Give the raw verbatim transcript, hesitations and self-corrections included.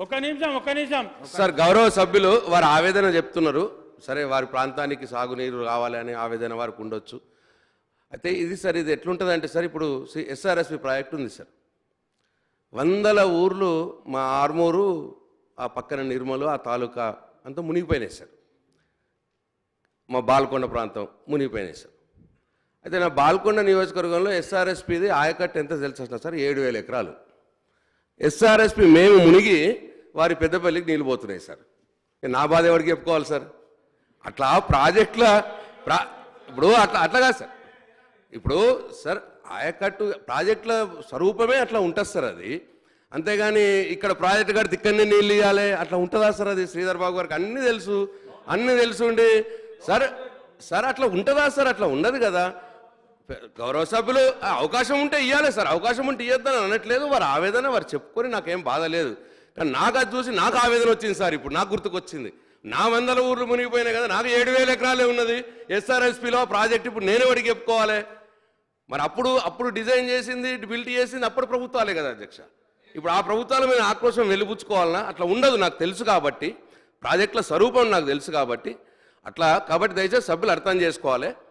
ఒక నిమిషం ఒక నిమిషం సార్ గౌరవ సభ్యులు వారి ఆవేదన చెప్తున్నారు. సరే వారి ప్రాంతానికి సాగునీరు రావాలి అనే ఆవేదన వారికి ఉండొచ్చు. అయితే ఇది సార్ ఇది ఎట్లుంటుంది అంటే సార్ ఇప్పుడు ఎస్ఆర్ఎస్పి ప్రాజెక్ట్ ఉంది సార్. వందల ఊర్లు మా ఆర్మూరు ఆ పక్కన నిర్మలు ఆ తాలూకా అంతా మునిగిపోయినాయి సార్. మా బాల్కొండ ప్రాంతం మునిగిపోయినాయి సార్. అయితే నా బాల్కొండ నియోజకవర్గంలో ఎస్ఆర్ఎస్పిది ఆయకట్టు ఎంత తెలుసా సార్? ఏడు వేల ఎకరాలు. ఎస్ఆర్ఎస్పి మేము మునిగి వారి పెద్దపల్లికి నీళ్ళు పోతున్నాయి సార్. నా బాధ ఎవరికి చెప్పుకోవాలి సార్? అట్లా ప్రాజెక్టుల ప్రా ఇప్పుడు అట్లా అట్లా కాదు సార్. ఇప్పుడు సార్ ఆయకట్టు ప్రాజెక్టుల స్వరూపమే అట్లా ఉంటుంది సార్. అది అంతేగాని ఇక్కడ ప్రాజెక్టు గారు తిక్కనే నీళ్ళు ఇవ్వాలి అట్లా ఉంటుందా సార్? అది శ్రీధర్ బాబు గారికి అన్నీ తెలుసు, అన్నీ తెలుసుండి సార్ సార్ అట్లా ఉంటుందా సార్? అట్లా ఉండదు కదా. గౌరవ సభ్యులు అవకాశం ఉంటే ఇవ్వాలి సార్, అవకాశం ఉంటే ఇవ్వద్దని అనట్లేదు. వారి ఆవేదన వారు చెప్పుకొని నాకేం బాధ లేదు. కానీ నాకు అది చూసి నాకు ఆవేదన వచ్చింది సార్. ఇప్పుడు నాకు గుర్తుకొచ్చింది, నా వందల ఊర్లు మునిగిపోయినాయి కదా, నాకు ఏడు వేల ఎకరాలే ఉన్నది ఎస్ఆర్ఎస్పిలో ప్రాజెక్ట్. ఇప్పుడు నేను వాడికి చెప్పుకోవాలి మరి? అప్పుడు అప్పుడు డిజైన్ చేసింది బిల్ట్ చేసింది అప్పుడు ప్రభుత్వాలే కదా అధ్యక్ష. ఇప్పుడు ఆ ప్రభుత్వాల మీద ఆక్రోశం వెలిబుచ్చుకోవాలన్నా? అట్లా ఉండదు, నాకు తెలుసు కాబట్టి. ప్రాజెక్టుల స్వరూపం నాకు తెలుసు కాబట్టి అట్లా. కాబట్టి దయచేసి సభ్యులు అర్థం చేసుకోవాలి.